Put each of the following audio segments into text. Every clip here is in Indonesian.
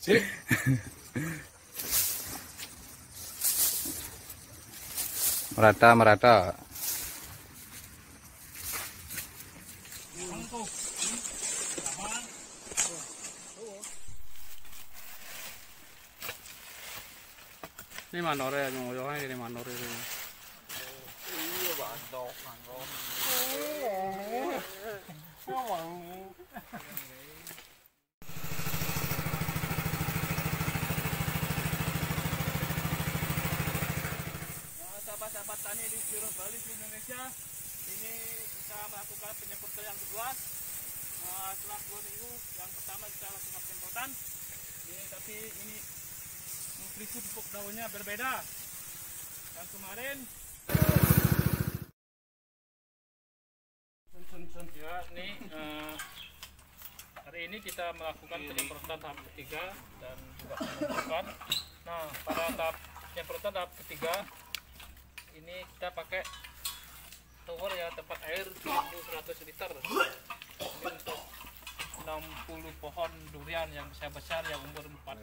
Merata. Ini manore ngoyoke ini manore ini. Iya bandok. Sahabat-sahabat tani di seluruh Bali di Indonesia, ini kita melakukan penyemprotan yang kedua. Setelah 2 minggu yang pertama kita lakukan penyemprotan, tapi ini nutrisi pupuk daunnya berbeda. Yang kemarin ya, ini hari ini kita melakukan penyemprotan tahap ketiga dan juga penyemprotan. Nah, pada tahap penyemprotan tahap ketiga ini kita pakai tower ya, tempat air 1.100 liter. Ini untuk 60 pohon durian yang besar-besar yang umur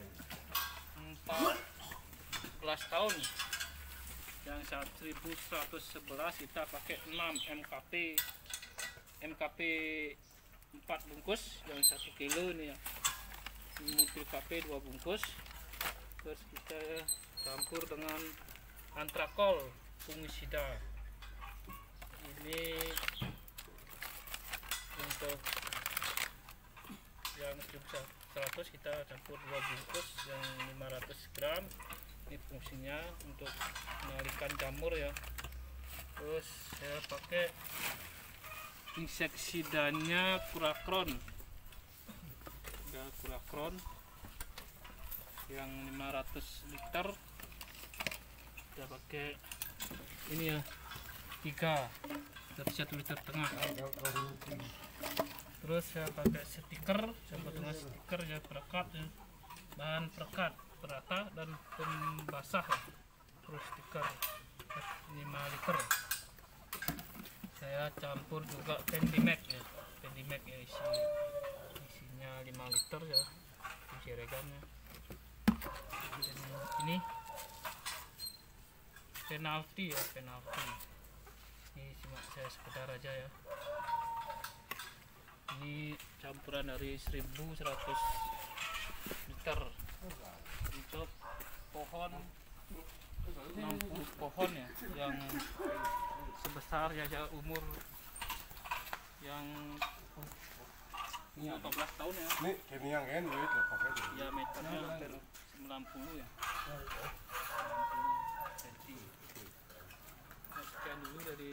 14 tahun. Yang 1111 kita pakai 6 MKP 4 bungkus yang 1 kilo ini ya. Multi KP 2 bungkus. Terus kita campur dengan antrakol fungisida. Ini untuk yang 100 kita campur 2 bungkus yang 500 gram. Ini fungsinya untuk mengalihkan jamur ya. Terus saya pakai inseksidanya Kurakron. Ada Kurakron yang 500 liter. Kita pakai ini ya, 3 tapi 1,5 liter. Terus saya pakai stiker, sama dengan stiker ya, perekat ya, bahan perekat perata dan pembasah ya. Terus stiker 5 liter. Saya campur juga Pendimek ya, isinya 5 liter ya, jeregannya. Ini penalti ya, ini cuma saya sekedar aja ya. Ini campuran dari 1.100 liter untuk pohon 60 pohon ya, yang sebesar ya umur yang 14 tahun ya. Ini kemiang kan duit loh pakai. Ya meternya hampir 90 ya. 90 cm. Sekian dulu dari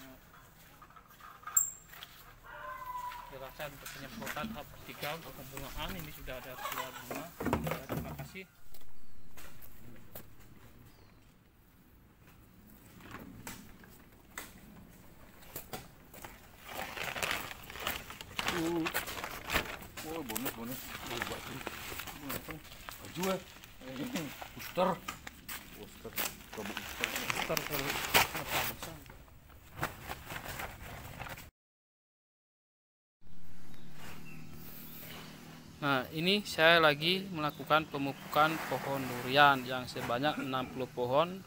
jelasan untuk penyemprotan tahap ketiga untuk pembungaan. Ini sudah ada keluar bunga. Terima kasih. Oh, bonus. Baju ya. Booster. Nah, ini saya lagi melakukan pemupukan pohon durian yang sebanyak 60 pohon.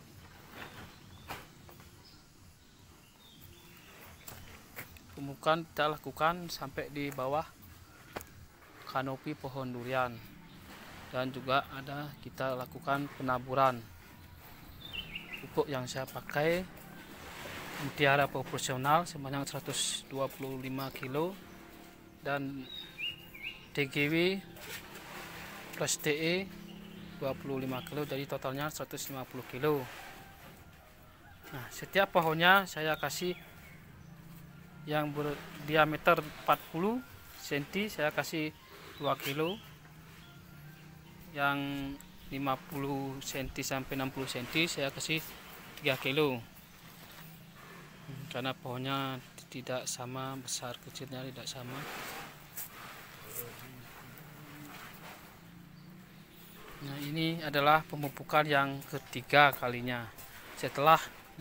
Pemupukan kita lakukan sampai di bawah kanopi pohon durian, dan juga ada kita lakukan penaburan. Pupuk yang saya pakai Mutiara proporsional sebanyak 125 kilo dan TGW plus TE 25 kilo, jadi totalnya 150 kilo. Nah, setiap pohonnya saya kasih yang berdiameter 40 cm saya kasih 2 kilo, yang 50 cm sampai 60 cm saya kasih 3 kilo, karena pohonnya tidak sama, besar kecilnya tidak sama. Nah, ini adalah pemupukan yang ketiga kalinya setelah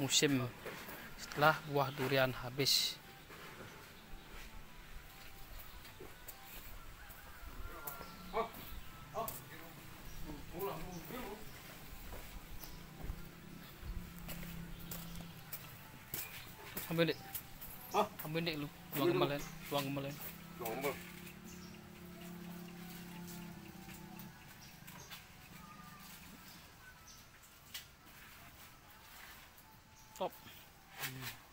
buah durian habis. Ambil dek. Hah? Ambil dek lu. Ambil dulu. Tuang kembalian. Nombor. Top.